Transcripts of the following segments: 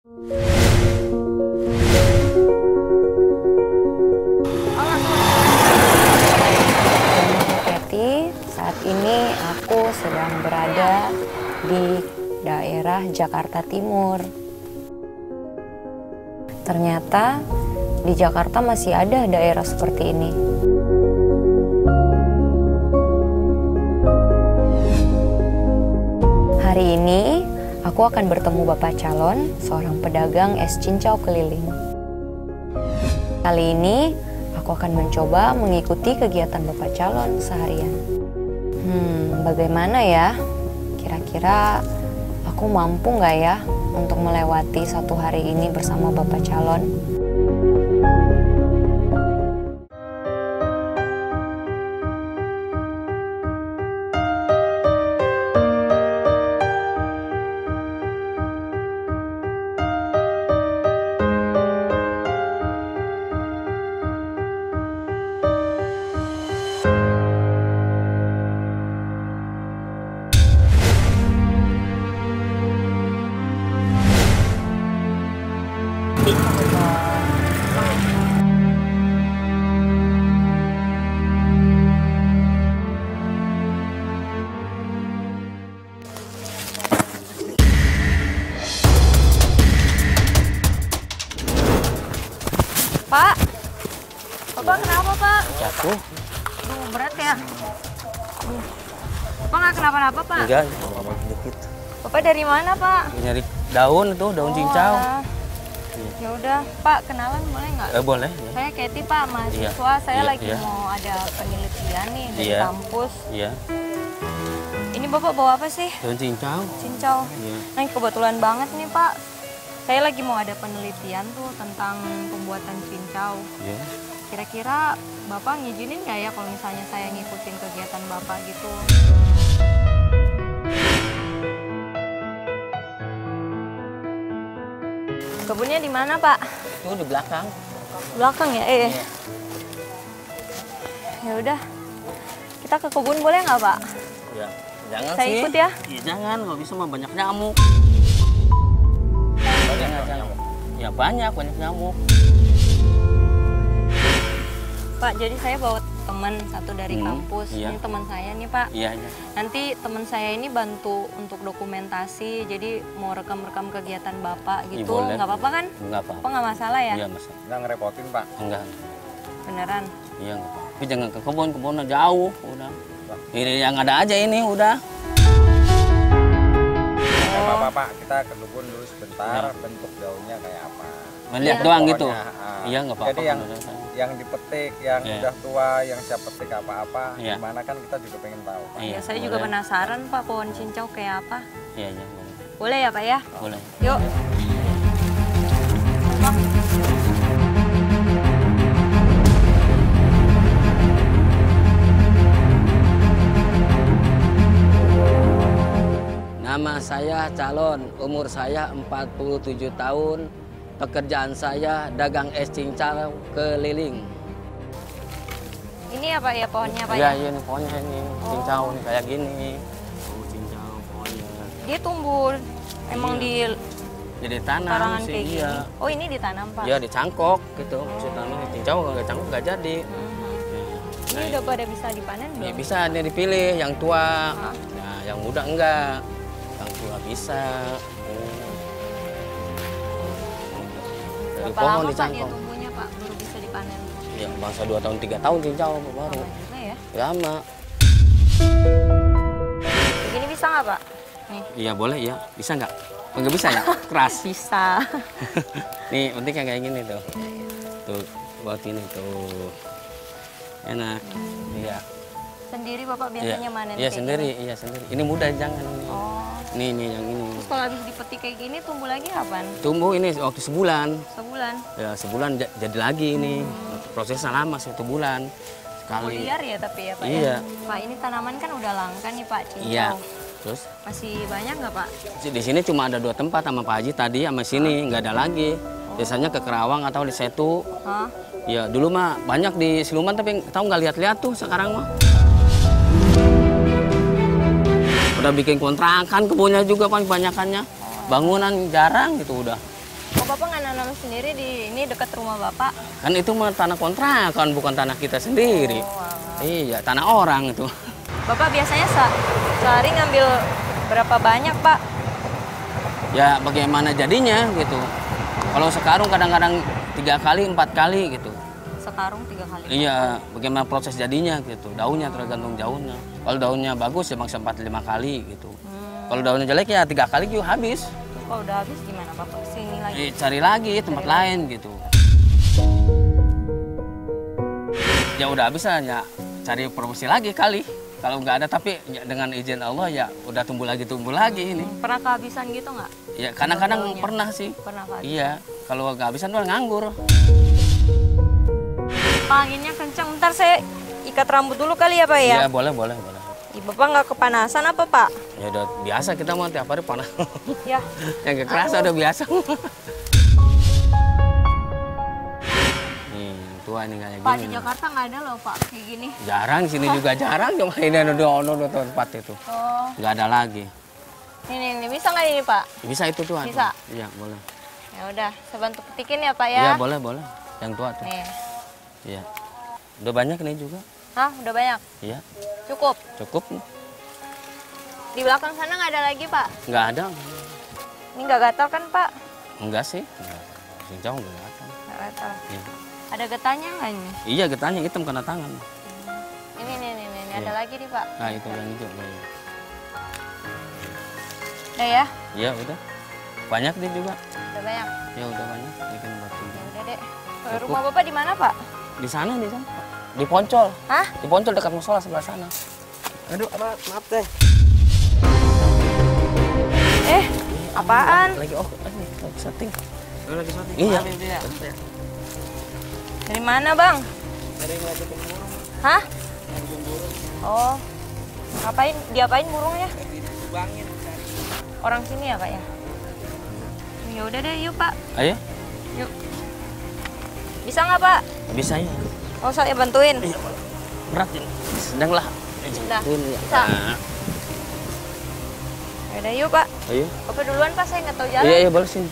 Kathy, saat ini aku sedang berada di daerah Jakarta Timur. Ternyata di Jakarta masih ada daerah seperti ini. Hari ini aku akan bertemu Bapak calon, seorang pedagang es cincau keliling. Kali ini aku akan mencoba mengikuti kegiatan Bapak calon seharian. Bagaimana ya? Kira-kira aku mampu nggak ya untuk melewati satu hari ini bersama Bapak calon? Pak, Bapak kenapa Pak? Jatuh. Berat ya? Bapak nggak kenapa-napa Pak? Enggak, dikit. Bapak dari mana Pak? Nyari daun itu, daun cincau. Ya udah, Pak kenalan boleh nggak? Boleh. Ya. Saya Kathy Pak, mahasiswa. Saya lagi mau ada penelitian nih di kampus. Iya. Ini Bapak bawa apa sih? Daun cincau. Cincau. Iya. Nah kebetulan banget nih Pak. Saya lagi mau ada penelitian tuh tentang pembuatan cincau. Iya. Kira-kira Bapak ngizinin nggak ya kalau misalnya saya ngikutin kegiatan Bapak gitu? Kebunnya di mana Pak? Itu di belakang. Belakang ya? Iya. Ya udah, kita ke kebun boleh nggak Pak? Ya, jangan Saya sih. ikut ya? Iya jangan, nggak bisa mah banyak nyamuk. Banyak nyamuk. Ya banyak nyamuk. Pak, jadi saya bawa teman satu dari kampus. Iya. Ini teman saya nih Pak. Iya, iya. Nanti teman saya ini bantu untuk dokumentasi, jadi mau rekam-rekam kegiatan Bapak gitu. Boleh. Nggak apa-apa kan? Nggak apa-apa. Bapak nggak masalah ya? Iya, masalah. Nggak ngerepotin, Pak? Enggak. Beneran? Iya, nggak apa-apa. Tapi jangan ke kebun jauh, udah. Ini yang ada aja ini, udah. Nggak apa-apa, Pak. Kita ke kebun dulu sebentar, bentuk daunnya kayak apa. Melihat doang gitu? Iya, nggak apa-apa. Jadi yang dipetik, yang udah tua, yang siap petik apa-apa, gimana kan kita juga pengen tahu, Pak. Iya, saya juga penasaran Pak, pohon cincau kayak apa. Iya, iya, boleh. Boleh ya Pak ya? Boleh. Yuk. Bang. Nama saya calon, umur saya 47 tahun. Pekerjaan saya dagang es cincau keliling. Ini apa ya pohonnya Pak? Iya, iya nih pohonnya ini. Cincau nih kayak gini. Oh, cincau pohonnya. Dia tumbuh emang di Jadi tanam karangan sih, kayak gini. iya. Oh, ini ditanam Pak? Iya, dicangkok gitu. Maksudnya cincau nggak cangkok nggak jadi. Ini udah pada bisa dipanen belum? Ya, bisa nih dipilih yang tua. Nah, yang muda enggak. Yang tua bisa. Dari Berapa pohon lama Pak dia dicangkok. tumbuhnya Pak baru bisa dipanen? Ya, bangsa 2 tahun 3 tahun cincau baru. Lama juga ya? Lama. Begini bisa nggak Pak? Nih. Iya boleh ya. Bisa nggak? Nggak bisa ya? Keras. Bisa. Nih, penting kayak gini tuh. Tuh, buat ini tuh. Enak. Iya. Sendiri Bapak biasanya manen Iya, kayak sendiri. gini? Iya, sendiri. Ini mudah jangan. Oh. Nih yang ini. Terus kalau habis dipetik kayak gini tumbuh lagi kapan? Tumbuh ini waktu sebulan. Sebulan? Ya, sebulan jadi lagi ini. Prosesnya lama, 1 bulan. Sekali. Liar ya tapi ya Pak Iya. ya? Pak ini tanaman kan udah langka nih Pak, cincau. Iya. Terus? Masih banyak nggak Pak? Di sini cuma ada 2 tempat sama Pak Haji tadi sama sini, nggak ada lagi. Biasanya ke Kerawang atau di Setu. Hah? Ya dulu mah banyak di Siluman tapi tahu nggak lihat-lihat tuh sekarang mah. Udah bikin kontrakan kebunnya juga kan banyakannya. Bangunan jarang gitu udah. Kok Bapak nggak nanam sendiri di ini dekat rumah Bapak? Kan itu mah tanah kontrakan, bukan tanah kita sendiri. Iya, tanah orang itu. Bapak biasanya sehari ngambil berapa banyak, Pak? Ya bagaimana jadinya gitu. Kalau sekarung kadang-kadang 3 kali, 4 kali gitu. Sekarung 3 kali. Iya, bagaimana proses jadinya gitu. Daunnya tergantung daunnya. Kalau daunnya bagus ya bang sempat 5 kali gitu. Kalau daunnya jelek ya 3 kali juga habis. Terus kalau udah habis gimana Bapak? Sini lagi. Cari lagi tempat lain gitu. Ya udah habis ya cari promosi lagi kali. Kalau nggak ada tapi ya, dengan izin Allah ya udah tumbuh lagi ini. Pernah kehabisan gitu nggak? Ya kadang-kadang pernah sih. Pernah kehabisan. Iya, kalau nggak habisan tuh nganggur. Pak, anginnya kencang. Bentar saya ikat rambut dulu kali ya Pak ya? Iya boleh. Bapak nggak kepanasan apa Pak? Ya udah biasa kita mau tiap hari panas. Ya. Yang gak kerasa udah biasa. Nih tua ini kayak Pak, gini. di Jakarta nggak ada loh Pak kayak gini. Jarang sini juga jarang. Cuma ini udah tempat itu. Oh. Nggak ada lagi. Ini bisa nggak ini Pak? Bisa itu tuh. Bisa? Iya boleh. Ya udah, saya bantu petikin ya Pak ya. Iya boleh. Yang tua tuh. Nih. Iya. Udah banyak nih juga. Hah, udah banyak? Iya. Cukup? Cukup. Di belakang sana nggak ada lagi Pak? Nggak ada. Ini nggak gatal kan Pak? Enggak sih. Masih jauh nggak ada. Nggak gatal. Iya. Ada getahnya nggak ini? Iya getahnya hitam kena tangan. Ini Iya. ada lagi nih Pak. Nah itu yang hijau. Udah ya? Iya udah. Banyak dia juga. Udah banyak? Ya udah banyak. Bikin batu. Ya udah deh. Rumah Bapak di mana Pak? Di sana. Di Poncol. Hah? Di Poncol dekat musola sebelah sana. Aduh, maaf deh. Apaan? Lagi setting. Lagi syuting. Iya. Dari mana Bang? Dari ngajakin burung. Hah? Ngajakin burung. Oh. Ngapain? Diapain burungnya? Dibangin cari. Orang sini ya Pak ya? Ya udah deh, yuk Pak. Ayo. Yuk. Bisa nggak Pak? Bisa ya. Oh, saya bantuin. Iya, berat ini. Sedanglah. Dah, bisa. Nah. Yaudah yuk Pak. Ayo. Bapak duluan Pak, saya nggak tahu jalan. Iya boleh sini.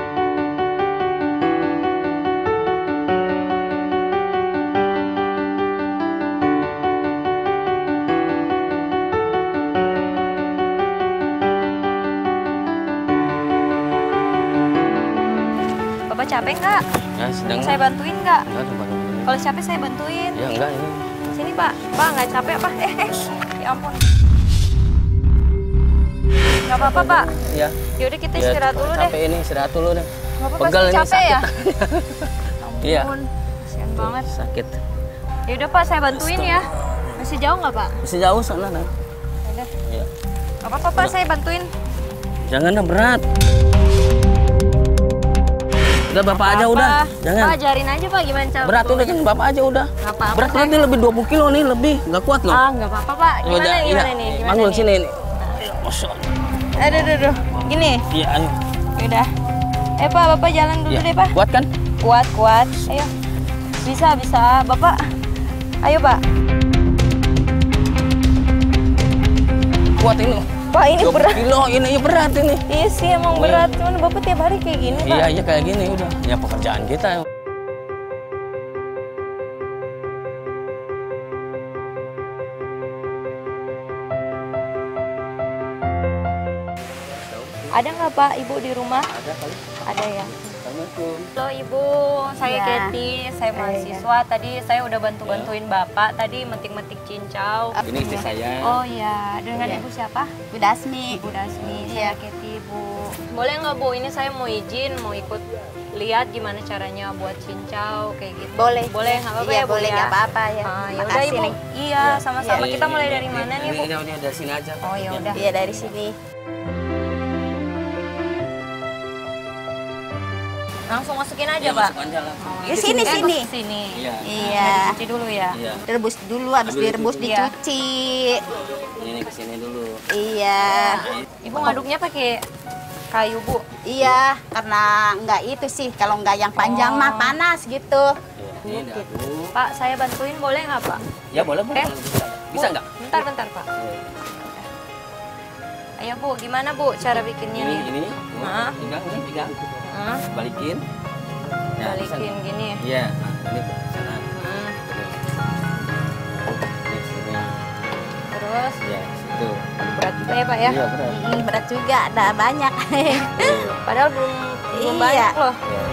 Bapak capek nggak? Ya sedang. Saya bantuin nggak? Enggak tuh bantu. Kalau capek saya bantuin. Ya enggak ini. Sini Pak. Pak nggak capek Pak? Ya ampun. Nggak apa-apa Pak. Iya. Yaudah kita istirahat dulu deh. Capek ini istirahat dulu deh. Bapak Pegel pasti ini capek ya? Iya. Ampun. Kasian banget. Sakit. Yaudah Pak, saya bantuin ya. Masih jauh nggak Pak? Masih jauh sana nah. Yaudah. Iya. Nggak apa-apa Pak, saya bantuin. Jangan berat. Udah Bapak aja udah. Jangan. Pak, ajarin aja Pak gimana cara. Berat udah jangan Bapak aja udah. Nggak apa-apa. Berat nanti lebih 20 kilo nih lebih. Nggak kuat loh. Ah, nggak apa-apa Pak. Gimana nih? Gimana Bangun nih? sini nih. Masya Allah. Aduh. Gini. Iya ayo. Yaudah. Pak, Bapak jalan dulu Iya. deh Pak. Kuat kan? Kuat. Ayo. Bisa. Bapak. Ayo Pak. Kuat ini. Pak, ini 20 berat. kilo ini berat ini. Iya sih, emang berat. Cuman Bapak tiap hari kayak gini Pak. Iya kayak gini udah. Ya pekerjaan kita. Ada nggak Pak Ibu di rumah? Ada kali. Ada ya. Assalamualaikum. Halo Ibu, saya Ya. Kety, saya mahasiswa. Tadi saya udah bantuin Bapak tadi metik-metik cincau. Ini istri saya. Oh iya, dengan Iya. Ibu siapa? Bu Dasmi. Ibu Dasmi, Iya. saya Kety Bu. Boleh nggak Bu, ini saya mau izin, mau ikut lihat gimana caranya buat cincau kayak gitu. Boleh. Boleh, nggak apa-apa Iya, ya Bu boleh, ya? nggak apa-apa ya. Ya udah Makasih Ibu. nih. Iya, sama-sama. Iya, Kita iya, mulai iya, dari iya. mana nih Bu? Ini dari sini aja. Oh ya udah. Iya, dari sini. Langsung masukin aja Iya, Pak. masuk aja lah. Di sini. Masuk sini. Iya. Iya. Cuci dulu ya. Iya. Direbus dulu, habis Ambil direbus dulu. dicuci. Ini ke sini dulu. Iya. Ibu ngaduknya pakai kayu Bu. Iya, karena nggak itu sih. Kalau nggak yang panjang mah panas gitu. Ini diaduk. Pak, saya bantuin boleh nggak Pak? Ya boleh Bu. Eh, Bisa Bu, nggak? Bentar Pak. Ayo Bu, gimana Bu cara bikinnya nih? Ini. Hah? Pegang. balikin. Ya, Balikin gini. Iya, nah, ini ke sana. Terus Ya, situ. berat juga ya Pak ya? Iya, berat. Berat juga, ada banyak. Padahal belum Iya. banyak loh. Ya.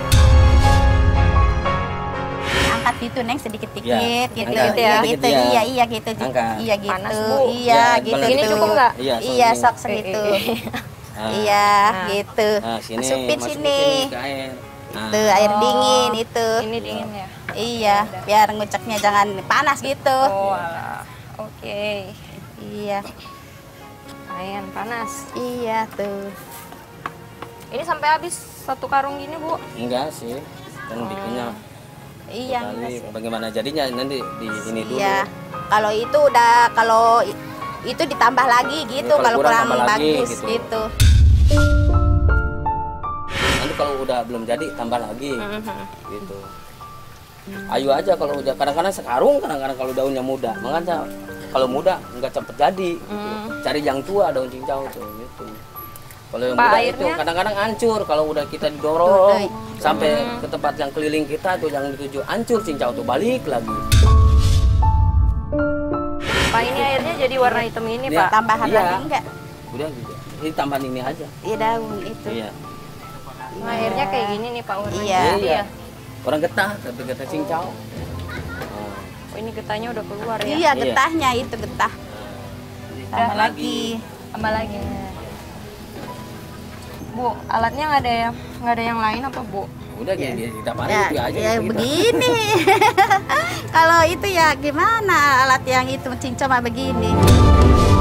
Angkat itu Neng sedikit-dikit Iya, gitu. angkat. Iya Dikit, gitu. ya. Iya gitu. Angkat. Iya gitu. Panas, Bu. Iya Ya, gitu. bener. Ini gitu. cukup nggak? Iya, Iya, sok sok segitu. Nah. Iya, Nah. gitu. Nah, sini, Masukin masukin sini. ke air. Nah, Tuh air dingin itu. Ini dingin ya? Iya, biar nguceknya jangan panas gitu. Oh alah. Oke. Iya. Lumayan panas. Iya tuh. Ini sampai habis satu karung gini Bu? enggak sih. Kan bikinnya Iya. kali bagaimana jadinya nanti di ini dulu. Iya. Kalau itu udah itu ditambah lagi gitu Kalau kalau kurang kurang tambah lagi, bagus gitu. gitu. Nanti kalau udah belum jadi tambah lagi. Gitu. Ayo aja kalau udah kadang-kadang sekarung, kadang-kadang kalau daunnya muda. Makanya kalau muda nggak cepet jadi. Gitu. Cari yang tua daun cincau tuh gitu. Kalau yang Pak, muda airnya? itu kadang-kadang hancur kalau udah kita didorong sampai ke tempat yang keliling kita tuh yang dituju hancur cincau tuh balik lagi. Pak ini airnya jadi warna hitam ini Iya. Pak? Tambahan Iya. lagi enggak? Udah gitu. Ini tambahan ini aja. Iya daun itu. Iya. Nah, airnya kayak gini nih Pak warnanya. Iya. Jadi Iya. ya? Orang getah, tapi getah cincau. Oh, ini getahnya udah keluar ya? Iya, getahnya itu getah. Tambah lagi. Tambah lagi. Bu, alatnya nggak ada yang lain apa Bu? Udah gini, kita panen Ya, itu aja. ya gitu. begini. Kalau itu ya gimana alat yang itu cincau mah begini.